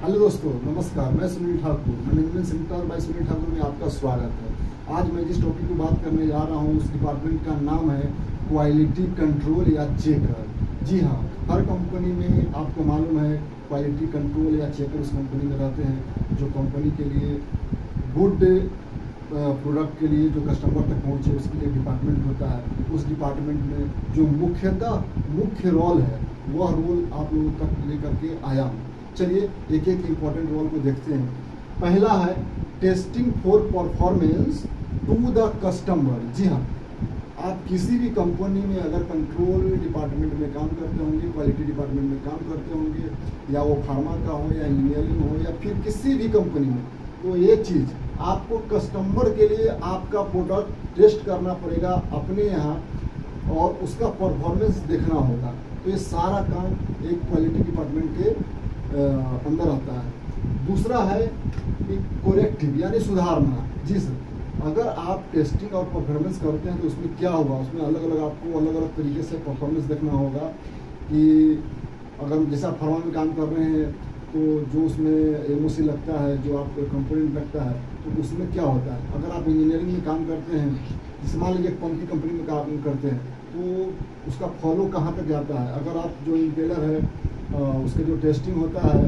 Hello दोस्तों, नमस्कार। मैं Sunil Thakur, management centre by Sunil Thakur में आपका स्वागत है। आज मैं जिस टॉपिक की बात करने जा रहा हूँ उस डिपार्टमेंट का नाम है क्वालिटी कंट्रोल या चेकर। जी हाँ, हर कंपनी में आपको मालूम है क्वालिटी कंट्रोल या चेकर उस कंपनी में रहते हैं जो कंपनी के लिए गुड प्रोडक्ट के लिए जो कस्टमर तक पहुँचे उसके लिए डिपार्टमेंट होता है। उस डिपार्टमेंट में जो मुख्य रोल है वह रोल आप लोगों तक लेकर के आया हूँ। चलिए एक एक इम्पॉर्टेंट रोल को देखते हैं। पहला है testing for performance to the customer. जी हाँ, आप किसी भी कंपनी में अगर कंट्रोल डिपार्टमेंट में काम करते होंगे, क्वालिटी डिपार्टमेंट में काम करते होंगे, या वो फार्मा का हो या इंजीनियरिंग हो या फिर किसी भी कंपनी में, तो ये चीज़ आपको कस्टमर के लिए आपका प्रोडक्ट टेस्ट करना पड़ेगा अपने यहाँ और उसका परफॉर्मेंस देखना होगा। तो ये सारा काम एक क्वालिटी डिपार्टमेंट के अंदर आता है। दूसरा है कोरेक्टिव यानी सुधारना। जी सर, अगर आप टेस्टिंग और परफॉर्मेंस करते हैं तो उसमें क्या होगा, उसमें आपको अलग अलग तरीके से परफॉर्मेंस देखना होगा कि अगर जैसे आप फार्मा में काम कर रहे हैं तो जो उसमें एमओसी लगता है, जो आपको कंपोनेंट लगता है, तो उसमें क्या होता है। अगर आप इंजीनियरिंग में काम करते हैं, जैसे मान लीजिए पंप की कंपनी में काम करते हैं, तो उसका फॉलो कहाँ तक जाता है। अगर आप जो इंपेलर है उसका जो टेस्टिंग होता है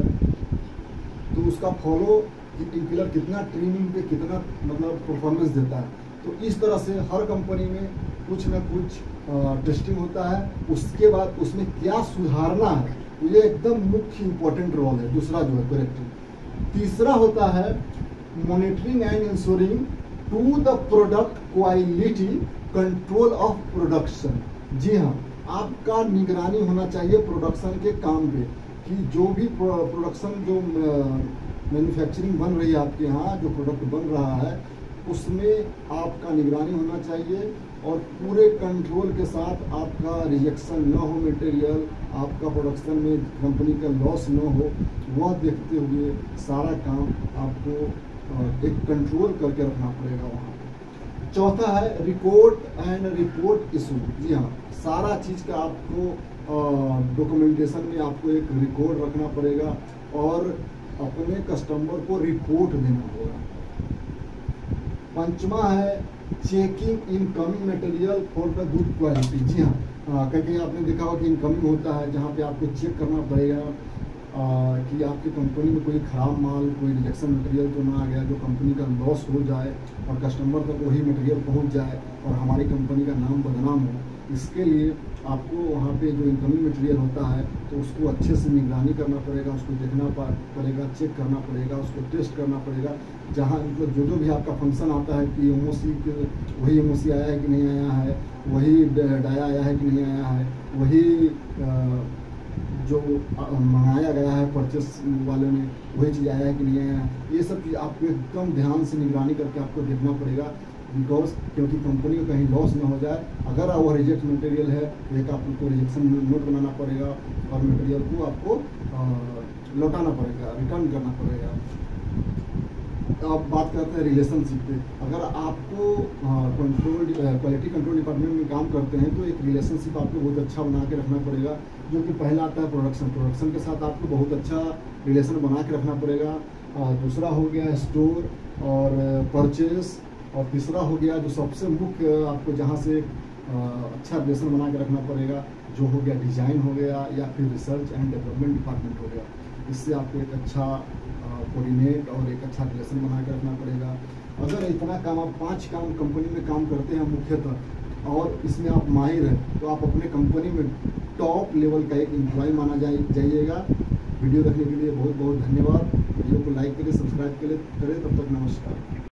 तो उसका फॉलो इंपेलर कितना ट्रिमिंग पे कितना मतलब परफॉर्मेंस देता है। तो इस तरह से हर कंपनी में कुछ ना कुछ टेस्टिंग होता है। उसके बाद उसमें क्या सुधारना है, तो ये एकदम मुख्य इंपॉर्टेंट रोल है। दूसरा जो है करेक्टिव। तीसरा होता है monitoring and insuring to the product quality control of production. जी हाँ, आपका निगरानी होना चाहिए प्रोडक्शन के काम पे कि जो भी प्रोडक्शन जो मैन्युफैक्चरिंग बन रही है आपके यहाँ, जो प्रोडक्ट बन रहा है उसमें आपका निगरानी होना चाहिए और पूरे कंट्रोल के साथ आपका रिजेक्शन न हो मटेरियल, आपका प्रोडक्शन में कंपनी का लॉस न हो, वह देखते हुए सारा काम आपको एक कंट्रोल करके रखना पड़ेगा वहाँ। चौथा है रिकॉर्ड एंड रिपोर्ट इशू। जी हाँ, सारा चीज़ का आपको डॉक्यूमेंटेशन में आपको एक रिकॉर्ड रखना पड़ेगा और अपने कस्टमर को रिपोर्ट देना होगा। पंचमा है checking incoming material for the good quality. जी हाँ, कहीं आपने देखा होगा कि इनकमिंग होता है जहाँ पे आपको चेक करना पड़ेगा कि आपकी कंपनी में कोई ख़राब माल, कोई रिजेक्शन मटेरियल तो ना आ गया जो कंपनी का लॉस हो जाए और कस्टमर तक वही मटेरियल पहुंच जाए और हमारी कंपनी का नाम बदनाम हो। इसके लिए आपको वहाँ पे जो इनकमिंग मटेरियल होता है तो उसको अच्छे से निगरानी करना पड़ेगा, उसको देखना पड़ेगा, चेक करना पड़ेगा, उसको टेस्ट करना पड़ेगा। जहाँ मतलब जो भी आपका फंक्शन आता है कि एमओसी वही एमओसी आया है कि नहीं आया है, वही डाया आया है कि नहीं आया है, वही जो मंगाया गया है परचेस वाले ने वही चीज़ आया है कि नहीं आया है। ये सब चीज़ आपको एकदम ध्यान से निगरानी करके आपको देखना पड़ेगा क्योंकि कंपनी को कहीं लॉस ना हो जाए। अगर वो रिजेक्ट मटेरियल है तो एक आपको रिजेक्शन नोट बनाना पड़ेगा और मटेरियल को आपको लौटाना पड़ेगा, रिटर्न करना पड़ेगा। अब बात करते हैं रिलेशनशिप पे। अगर आपको क्वालिटी कंट्रोल डिपार्टमेंट में काम करते हैं तो एक रिलेशनशिप आपको बहुत अच्छा बना के रखना पड़ेगा, जो कि पहला आता है प्रोडक्शन के साथ आपको बहुत अच्छा रिलेशन बना के रखना पड़ेगा। दूसरा हो गया स्टोर और परचेस, और तीसरा हो गया जो सबसे मुख्य आपको जहाँ से अच्छा रिलेशन बना के रखना पड़ेगा जो हो गया डिज़ाइन हो गया या फिर रिसर्च एंड डेवलपमेंट डिपार्टमेंट हो गया। इससे आपको एक अच्छा कोऑर्डिनेट और एक अच्छा रिलेशन बना के रखना पड़ेगा। अगर इतना काम आप 5 काम कंपनी में काम करते हैं मुख्यतः और इसमें आप माहिर हैं तो आप अपने कंपनी में टॉप लेवल का एक एम्प्लॉय माना जाइएगा। वीडियो देखने के लिए बहुत बहुत धन्यवाद। वीडियो को लाइक करें, सब्सक्राइब करें। तब तक नमस्कार।